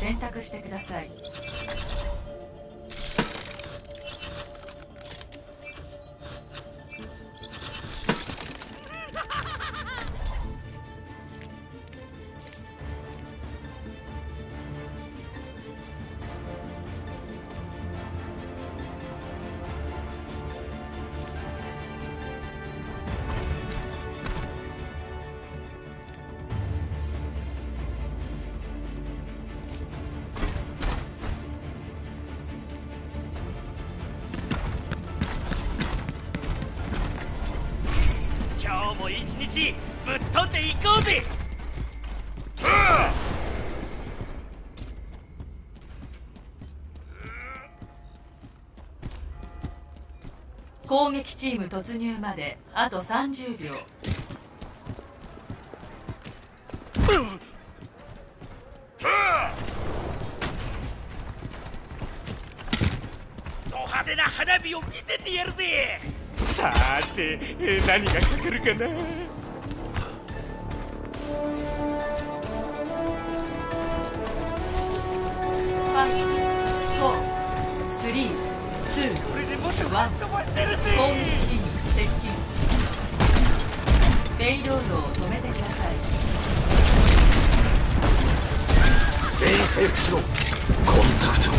選択してください。 今日も一日ぶっ飛んでいこうぜ。 攻撃チーム突入まであと30秒。 ド派手な花火を見せてやるぜ。 さーて、何がかかるかな。 これでもっとかっ飛ばせるぜ。 攻撃チーム接近。ペイロードを止めてください。 全員回復しろ。コンタクト。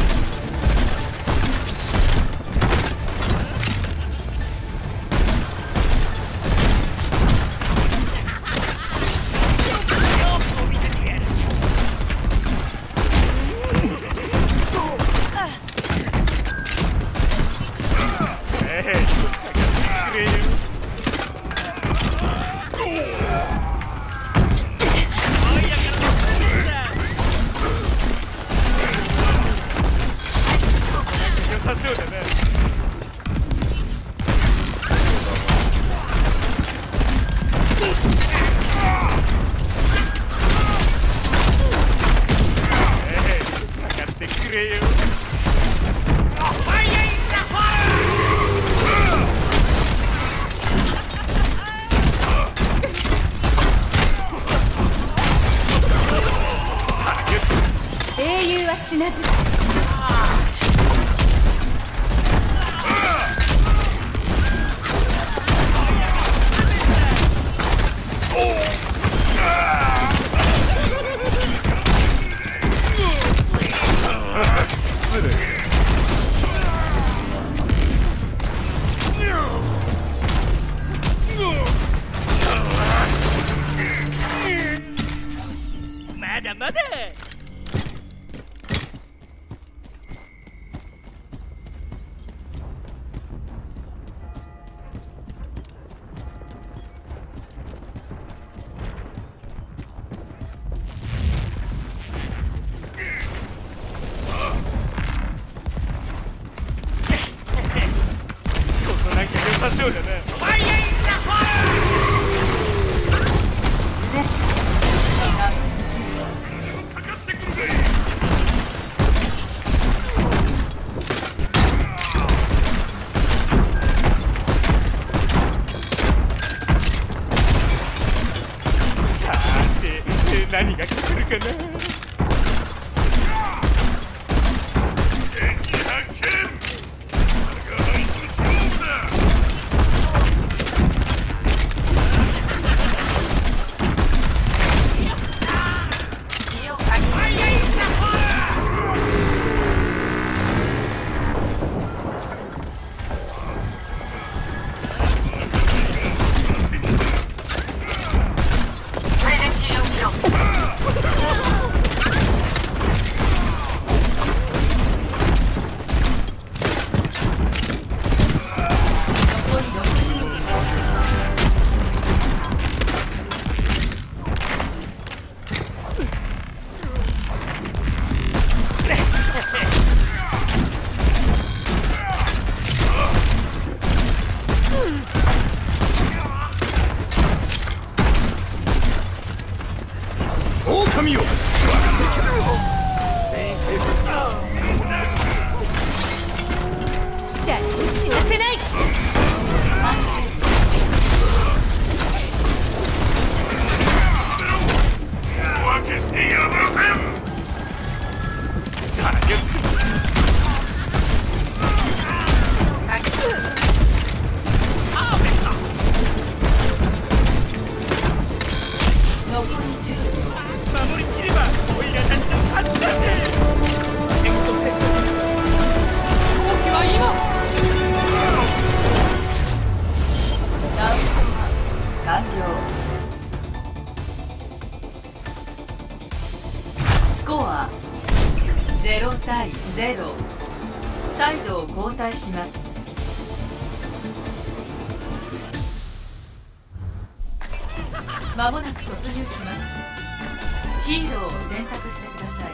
英雄は死なず。 まだまだ。 0対0。サイドを交代します。まもなく突入します。ヒーローを選択してください。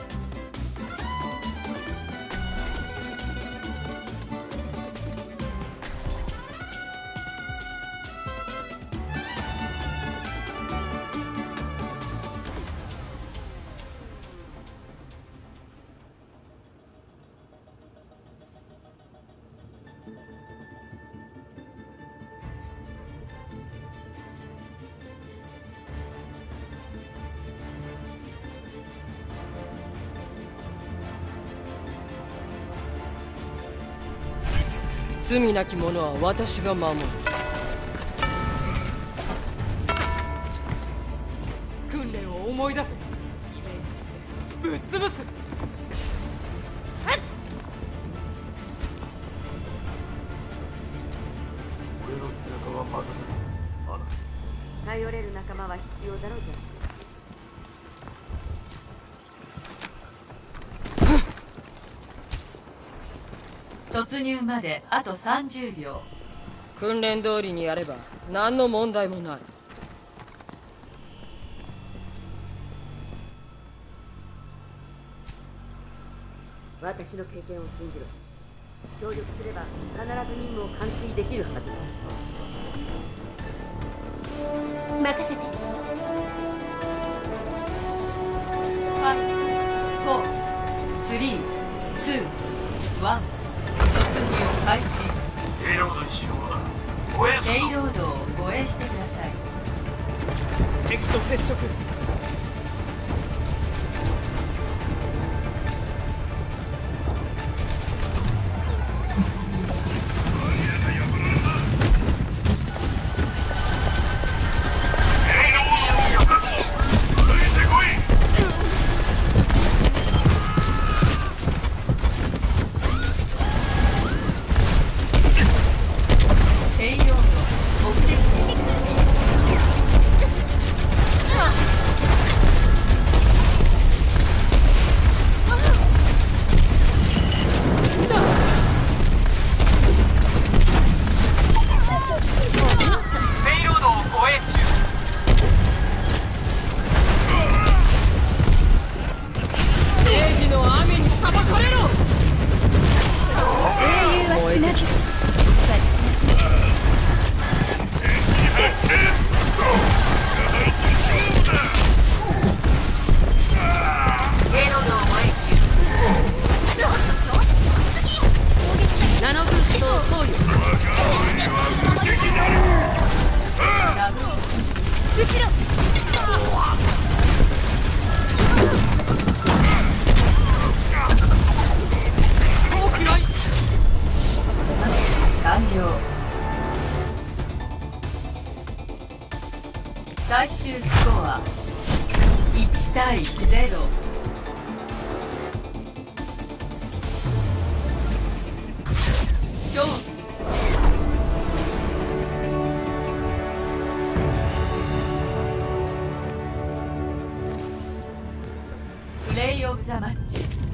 罪なき者は私が守る。 訓練を思い出せ。イメージしてぶっ潰す。 俺の背中はまだだ。 頼れる仲間は必要だろうじゃ。 突入まであと30秒。 訓練通りにやれば何の問題もない。 私の経験を信じろ。協力すれば必ず任務を完遂できるはずだ。任せて。 5、4、3、2、1。突入開始。 ペイロードに集合だ。護衛するペイロードを護衛してください。 敵と接触。 ペイロード目的地に接近。 正義の雨に裁かれろ。 英雄は死なず。 ナノブーストを投与。 ラブ完了。最終スコア1対0。勝負。プレイオブザマッチ。